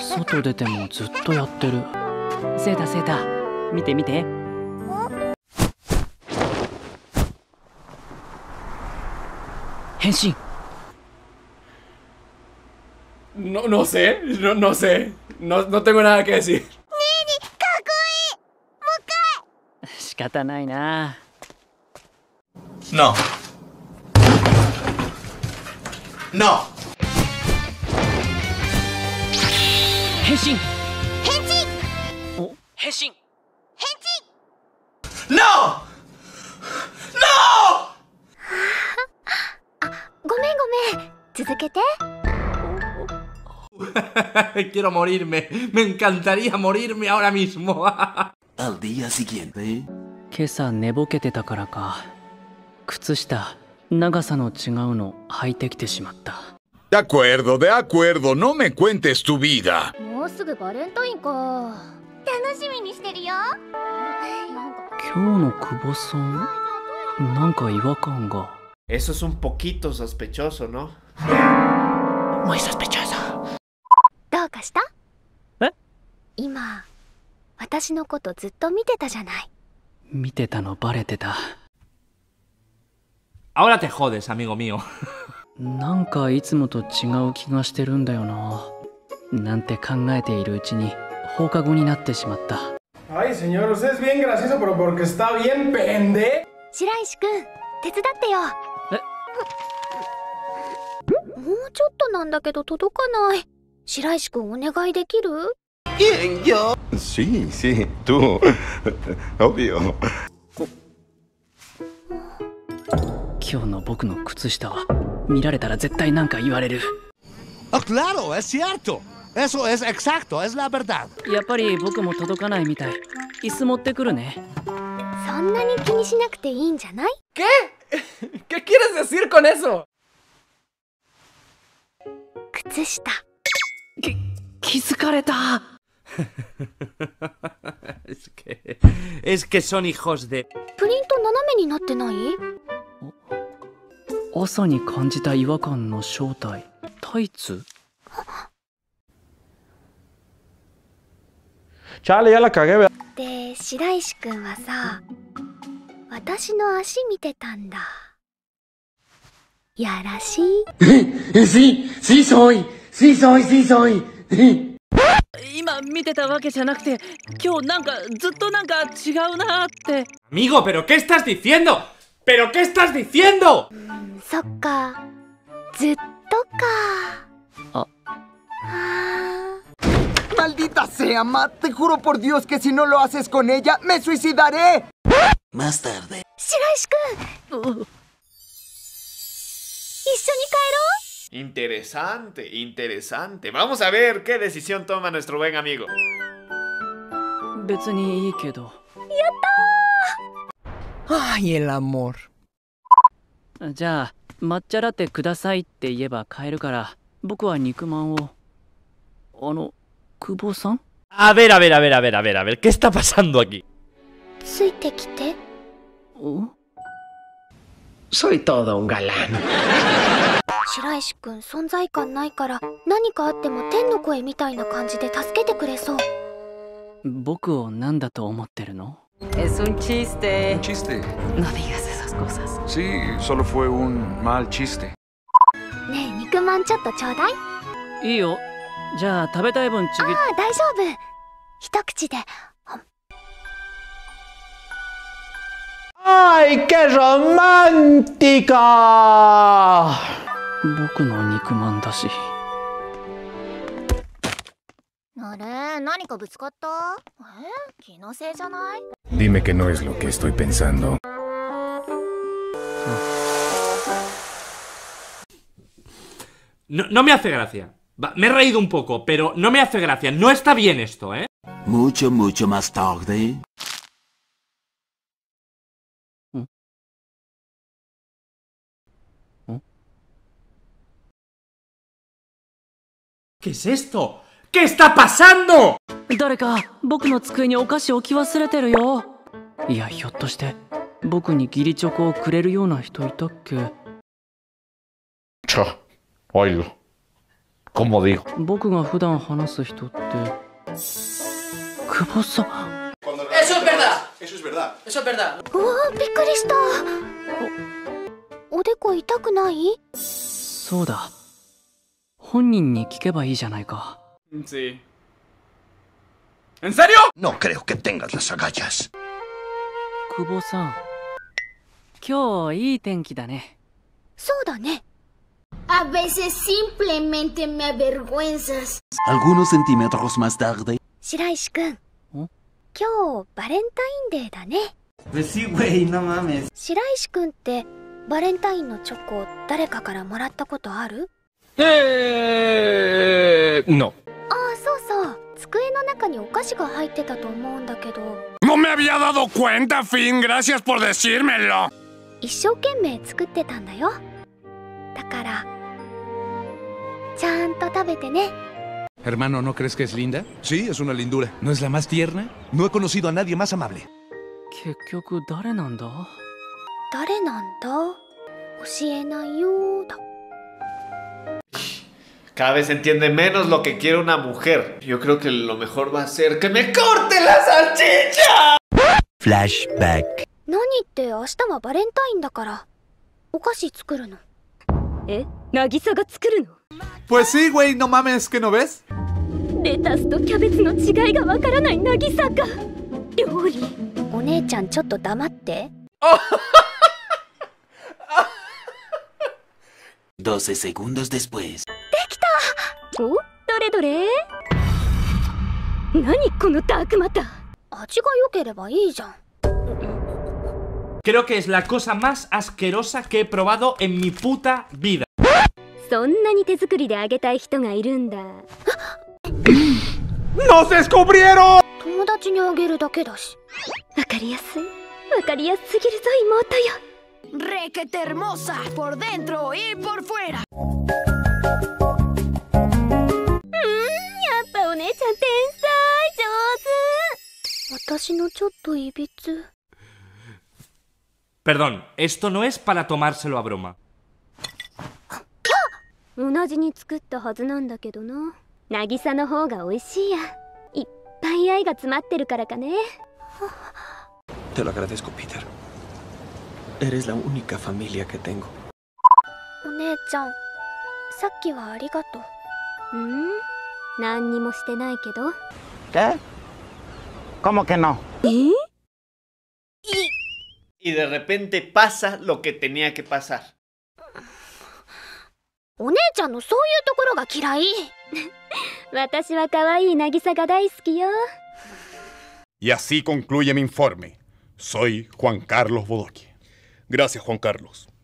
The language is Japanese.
外出てもずっとやってる。セータセータ、見て見て。変身。 No sé, no sé. No tengo nada que decir. 仕方ないな。 No. No. 変身。お、変身。 No. No. ごめんごめん。続けて。 Quiero morirme. Me encantaría morirme ahora mismo. Al día siguiente. 今朝寝ぼけてたからか、靴下長さの違うの履いてきてしまった。 De acuerdo, no me cuentes tu vida. もうすぐバレンタインか。楽しみにしてるよ。 今日の久保さん、なんか違和感が。 Eso es un poquito sospechoso, ¿no? Muy sospechoso. どうかした？ え？ 今私のことずっと見てたじゃない。 見てたのバレてた。 Ahora te jodes, amigo mío. なんかいつもと違う気がしてるんだよな。なんて考えているうちに放課後になってしまった。 Ay, señor, usted es bien gracioso, pero porque está bien pende. 白石くん、手伝ってよ。 え？ もうちょっとなんだけど届かない。白石くんお願いできる？ ¿Quién, yo? Sí, sí, tú. Obvio. 今日の僕の靴下は見られたら絶対なんか言われる。 Ah, claro, es cierto. Eso es exacto, es la verdad. やっぱり僕も届かないみたい。椅子持ってくるね。 そんなに気にしなくていいんじゃない？ ¿Qué? ¿Qué quieres decir con eso? 靴下。 気づかれた。 Es que son hijos de. プリント斜めになってない？ 朝に感じた違和感の正体、タイツ？ Chale, ya la cagué, ¿verdad? で、白石くんはさ、私の足見てたんだ。やらしい？ Sí soy. 今見てたわけじゃなくて、今日なんかずっとなんか違うなって。 Amigo, ¿pero qué estás diciendo? ¿Pero qué estás diciendo? そっか、ずっとか。 ¡Maldita sea, Matt! Te juro por Dios que si no lo haces con ella, me suicidaré. Más tarde. 白石くん、一緒に帰ろう。 Interesante, interesante. Vamos a ver qué decisión toma nuestro buen amigo. 別にいいけど。やったー。Ay, el amor. じゃあ抹茶ラテくださいって言えば買えるから、僕は肉まんを。久保さん？ A ver, ¿qué está pasando aquí? ついてきて。 Soy todo un galán. 白石くん存在感ないから何かあっても天の声みたいな感じで助けてくれそう。 僕を何だと思ってるの？ Es un chiste. ¿Un chiste? No digas esas cosas. Sí, solo fue un mal chiste. ねえ、肉まんちょっとちょうだい。 いいよ。じゃあ食べたい分ちぎっ。 ああ、大丈夫。一口で。 ¡Ay, qué romántica! 僕の肉まんだし。 あれ、何かぶつかった？気のせいじゃない？ Dime que no es lo que estoy pensando. No me hace gracia. Me he reído un poco, pero no me hace gracia. No está bien esto, ¿eh? Mucho más tarde. ¿Qué es esto? ¿Qué está pasando? 誰か僕の机にお菓子置き忘れてるよ。いや、ひょっとして僕に義理チョコをくれるような人いたっけ？ Oílo. Como digo. 僕が普段話す人って久保さん。 Eso es verdad. Eso es verdad. Eso es verdad. うわー、びっくりした。おでこ痛くない？ そうだ。本人に聞けばいいじゃないか。 Sí. ¿En serio? No creo que tengas las agallas. 久保さん、今日いい天気だね。 そうだね。 A veces simplemente me avergüenzas. Algunos centímetros más tarde. 白石くん、今日バレンタインデーだね。 Sí, güey, no mames. 白石くんってバレンタインのチョコ誰かからもらったことある？ No. ああ、そうそう。机の中にお菓子が入ってたと思うんだけど。 No me había dado cuenta, Finn. Gracias por decírmelo. 一生懸命作ってたんだよ。だからちゃんと食べてね。 Hermano, ¿no crees que es linda? Sí, es una lindura. ¿No es la más tierna? No he conocido a nadie más amable. 結局誰なんだ？ 誰なんだ？教えないよだ。 Cada vez entiende menos lo que quiere una mujer. Yo creo que lo mejor va a ser que me corte la salchicha. Flashback. 何って明日はバレンタインだからお菓子作るの。 え、渚が作るの？ Pues sí, güey, no mames, ¿que no ves? レタスとキャベツの違いがわからない渚が料理。 お姉ちゃんちょっと黙って。 12 segundos después. お、どれどれ？何このダークマター。 味が良ければいいじゃん。 Creo que es la cosa más asquerosa que he probado en mi puta vida. そんなに手作りであげたい人がいるんだ。 ¡Nos descubrieron! 友達にあげるだけだし。 わかりやすい。わかりやすすぎるぞ妹よ。 Requete hermosa por dentro y por fuera. やっぱお姉ちゃん天才上手。 私のちょっといびつ。 Perdón, esto no es para tomárselo a broma. 同じに作ったはずなんだけどな。渚の方が美味しいや。いっぱい愛が詰まってるからかね。 Te lo agradezco, Peter. Eres la única familia que tengo. お姉ちゃん、さっきはありがとう。 何にもしてないけど。 ¿Qué? ¿Cómo que no? Y de repente pasa lo que tenía que pasar. お姉ちゃんのそういうところが嫌い。 私は可愛い渚が大好きよ。 Y así concluye mi informe. Soy Juan Carlos Bodoque. Gracias, Juan Carlos.